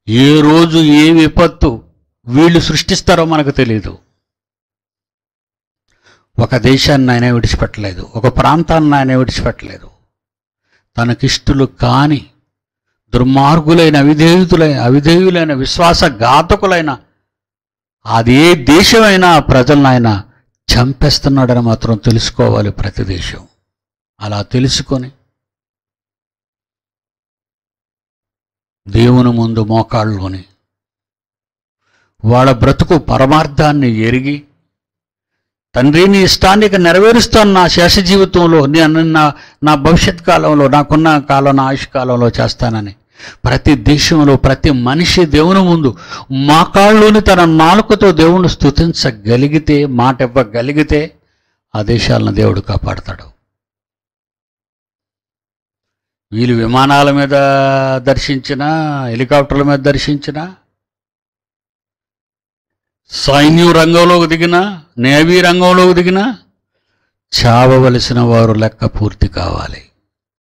ఏ రోజు ఏ విపత్తు వీళ్ళు సృష్టిస్తారో మనకు తెలియదు. ఒక దేశాన్ని ఆయన విడిచిపెట్టలేదు, ఒక ప్రాంతాన్ని ఆయన విడిచిపెట్టలేదు. తనకిష్టులు కాని దుర్మార్గులైన అవిధేయులైన విశ్వాసఘాతకులైన అదే దేశమైనా ప్రజలను ఆయన చంపేస్తున్నాడని మాత్రం తెలుసుకోవాలి ప్రతి దేశం. అలా తెలుసుకొని దేవుని ముందు మోకాళ్ళుని వాళ్ళ బ్రతుకు పరమార్థాన్ని ఎరిగి, తండ్రి నీ ఇష్టానికి నెరవేరుస్తాను నా శేష జీవితంలో, నేను నా భవిష్యత్ కాలంలో, నాకున్న కాలం, నా ఆయుష్ కాలంలో చేస్తానని ప్రతి దేశంలో ప్రతి మనిషి దేవుని ముందు మోకాళ్ళుని తన నాలుకతో దేవుణ్ణి స్తుతించగలిగితే, మాట ఇవ్వగలిగితే ఆ దేశాలను దేవుడు కాపాడతాడు. వీళ్ళు విమానాల మీద దర్శించినా, హెలికాప్టర్ల మీద దర్శించినా, సైన్యం రంగంలోకి దిగినా, నేవీ రంగంలోకి దిగినా చావవలసిన వారు లెక్క పూర్తి కావాలి.